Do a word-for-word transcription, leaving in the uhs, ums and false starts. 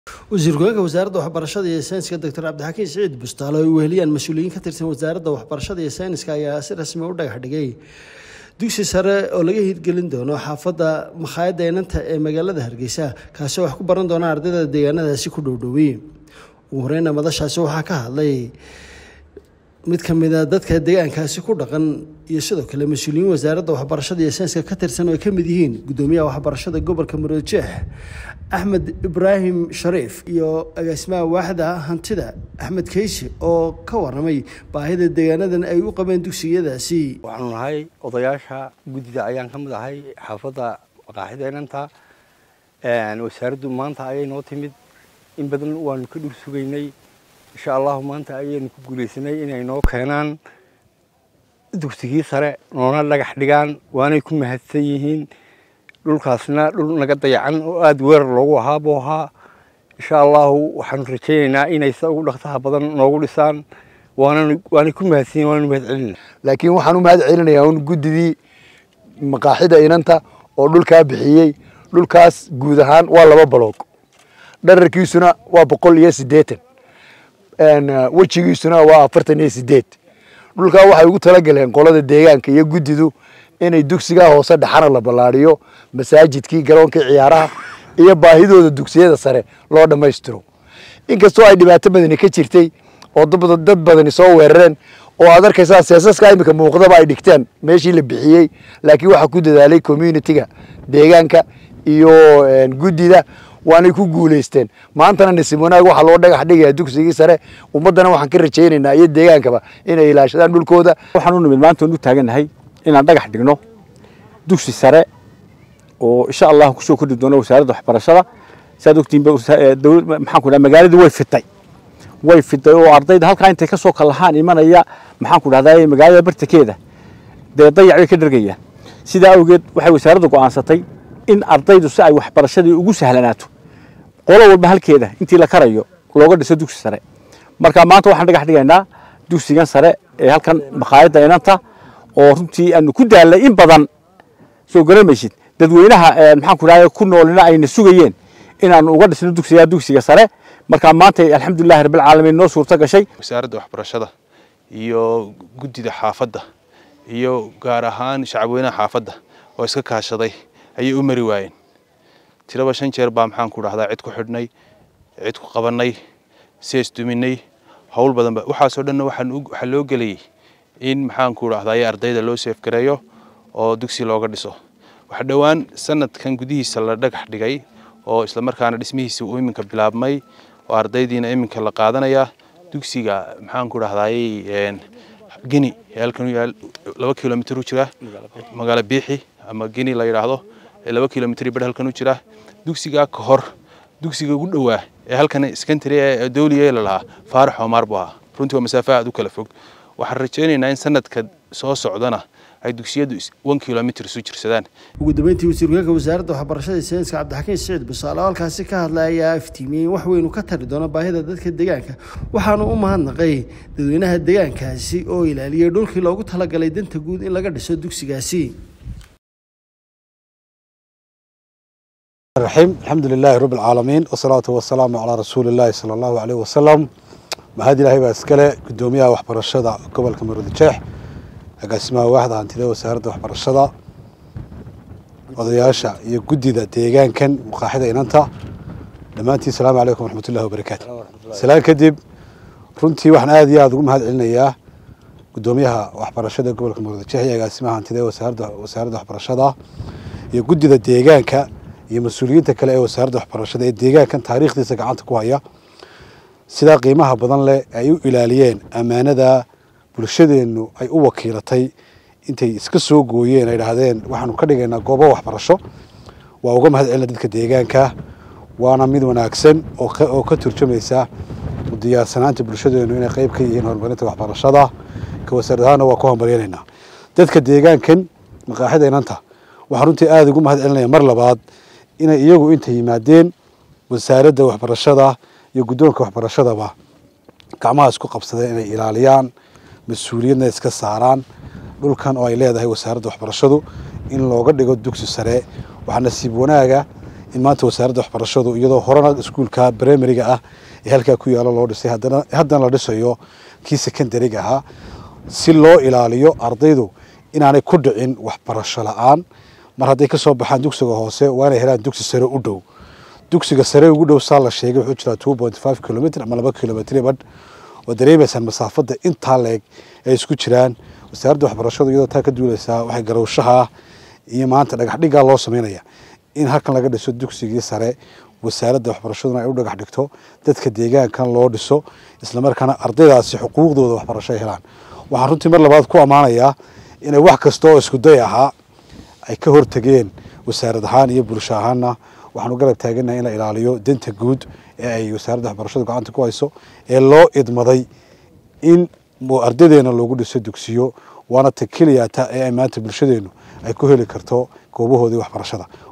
وزير ku-xigeenka wasaaradda waxbarashada iyo sayniska Doctor Cabdixakiin Saciid Bustaalo oo weheliyaan mas'uuliyiin ka tirsan wasaaradda waxbarashada iyo sayniska ayaa si rasmi u dhagax dhigay dugsi sare oo laga hirgelin doono xaafadda Makhaayadda Inanta ee magaalada Hargeysa kaas oo wax ku baran doona ardayda deegaanadaasi ku dhowdhoway. ugu horreynna madashaasi waxaa ka hadlay mid ka mid ah dadka deegaankaasi ku dhaqan iyo sidoo kale mas'uuliyiin wasaaradda waxbarashada iyo sayniska ka tirsan oo ay ka mid yihiin gudoomiyaha waxbarashada gobolka Maroodijeex Ahmed Ibrahim Sharif iyo agaasimaha waaxda hantida Ahmed Kaysi oo ka waramay baahida deegaanadan ay u qabeen dugsiyadaasi. waxaan nahay odayaasha gudida ayaan ka mid ahay xaafadda Makhaayadda Inanta ee wasaaraddu maanta ayay noo timid in badan waan ka dhul sugaynay insha Allah maanta ayaynu ku guuleysanay inay noo keenaan dugsigii sare noona dhagax dhigaan waanay ku mahadsan yihiin dhulkaasna dhul naga dayacan oo aad weer loogu haabo ha insha Allah waxaan rajaynaynaa inay sa ugu dhaqsaha badan noogu dhisaan waana waana ku mahadsan waana mahad celin laakiin waxaan u mahad celinayaa un gudidii Makhaayadda Inanta oo dhulka bixiyay dhulkaas guud ahaan waa laba baloog dhararkiisuna waa boqol iyo siddeetan een wajigiisuna waa afartan iyo siddeed dhulka waxay ugu tala galeen qolada deegaanka iyo gudidu inay dugsiga hoose dhaxana la balaariyo masaajidkii garoonka ciyaaraha iyo baahidooda dugsiyada sare loo dhameystiro inkastoo ay dhibaato badan ka jirtay oo dad badan soo weerareen oo aad arkaysaa seesaska imika muuqdaba ay dhigteen meeshii la bixiyay laakiin waxa ku dadaalay community-ga deegaanka iyo gudida waanay ku guuleysteen maantana nisib wanaag waxa loo dhagax dhigayaa dugsigii sare ummadana waxaan ka rajaynaynaa iyo deegaankaba inay ilaashadaan dhulkooda waxaan u nimid maanta u taaganahay inaan dhagax dhigno dugsi sare oo insha Allah ku soo kordhi doono wasaaradda waxbarashada saad ogtiin dawladda maxaan ku dhahay magaaladu way fitay way fitay oo ardayda halka intay ka soo kalahaan imanaya maxaan ku dhahday magaalada bartakeeda dayac ay ka dhargayaan sida awgeed waxay wasaaraddu go'aansatay in ardaydu si ay waxbarashadii ugu sahlanaato qolo walba halkeeda intii la karayo looga dhiso dugsi sare marka maanta waxaan dhagax dhigaynaa dugsigan sare ee halkan Makhaayadda Inanta oo runtii aanu ku daalay in badan soo garamaysid dadweynaha maxaan ku raayay ku noolina ayna sugayeen inaan uga dhisno dugsiga dugsiga sare marka maanta alxamdulillah rabbil caalamiin noo suurta gashay wasaaradda waxbarashada iyo gudida xaafadda iyo gaar ahaan shacabweynaha xaafadda oo iska kaashaday ayay u mari waayeen tiraba shan jeer baa maxaan ku dhahdaa cid ku xidhnay cid ku qabanay sees duminay hawl badan ba waxa soo dhan waxaan waxa loo galay in maxaan ku dhahdaa ardayda loo seef gareeyo oo dugsi looga dhiso waxa dhawaan sanadkan gudihiisa la dhagax dhigay oo isla markaana dhismihiisa uu iminka bilaabmay oo ardaydiina iminka la qaadanaya dugsiga maxaan ku dhahdaa een gini halkan yaal laba kiiloomitir u jira magaalo Biixi ama gini la yiraahdo laba kiiloomitir bad halkan u jira dugsiga ka hor dugsiga ugu dhawaa ee halkan secondary ee dawliga la lahaa Faarax Omar baa runtii waa masaafo aad u kala fog waxaan rajaynaynaa in sanadka soo socdana ay dugsiyadu one kilometer soo jirsadaan. ugu dambeyntii wasiir ku-xigeenka wasaaradda waxbarashada iyo sayniska Cabdixakiin Saciid Bustaalo halkaasi ka hadlaya iftiimiyay wax weyn ka tari doona baahida dadka deegaanka waxaanu u mahadnaqay dadweynaha deegaankaasi oo ilaaliyay dhulkii loogu talagalay danta guud in laga dhiso dugsigaasi. الرحيم الحمد لله رب العالمين والصلاة والسلام على رسول الله صلى الله عليه وسلم ما هذه لهي باسكله قدوميها وحبرشده قبل Maroodijeex agaasimaha waaxda hantida wasaaradda waxbarashada odayaasha iyo gudida deegaankan Makhaayadda Inanta dhamaantii salaamu calaykum waraxmatullaahi wabarakaatuh salaam kadib runtii waxaan aad iyo aad ugu mahad celinayaa gudoomiyaha waxbarashada gobolka Maroodijeex iyo agaasimaha hantida wasaaradda wasaaradda waxbarashada iyo gudida deegaanka iyo mas'uuliyiinta kale ee wasaaradda waxbarashada ee deegaankan taariikhdiisa gacanta ku haya sida qiimaha badan leh ay u ilaaliyeen amaanada bulshadeenu ay u wakiilatay intay iska soo gooyeen ay dhahdeen waxaanu ka dhigaynaa goobo waxbarasho waa uga mahad celin dadka deegaanka waana mid wanaagsan oo oo ka turjumaysa diyaarsanaanta bulshadeenu inay qayb ka yihiin horumarinta waxbarashada ka wasaaradahana waa ku hambalyeynaa dadka deegaankan Makhaayadda Inanta waxaan runtii aad ugu mahad celinayaa mar labaad inay iyagu inta yimaadeen wasaaradda waxbarashada iyo guddoonka waxbarashadaba gacmaha isku qabsadeen inay ilaaliyaan mas'uuliyadna iska saaraan dhulkan oo ay leedahay wasaaradda waxbarashadu in looga dhigo dugsi sare waxa nasiib wanaaga in maanta wasaaradda waxbarashadu iyadoo horena iskuulka primary-ga ah ee halkaa ku yaalo loo dhisay haddana haddana la dhisayo kii secondary-ga ahaa si loo ilaaliyo ardaydu inaanay ku dhicin waxbarasho la-aan mar hadday ka soo baxaan dugsiga hoose waa inay helaan dugsi sare u dhow dugsiga sare ugu dhow saa la sheegay wuxuu jiraa two point five kilomitr ama laba kilomitr badh oo dareemaysaan masaafada intaa leeg ay isku jiraan wasaaradda waxbarashadu iyadoo taa ka duulaysaa waxay garowshaha iyo maanta dhagax dhigaa loo sameynaya in halkan laga dhiso dugsigii sare wasaaradda waxbarashaduna ay u dhagax dhigto dadka deegaankan loo dhiso isla markaana ardaydaasi xuquuqdooda waxbarasho ay helaan waxaan runtii mar labaad ku ammaanayaa inay wax kasta oo isku day ahaa ay ka hortageen wasaarad ahaan iyo bulsho ahaanna waxaanu garab taaganahay in la ilaaliyo danta guud ee ay wasaaradda waxbarashadu gacanta ku hayso ee loo idmaday in ardaydeena loogu dhiso dugsiyo waana ta keliya ta ee ay maanta bulshadeenu ay ku heli karto goobahoodii waxbarashada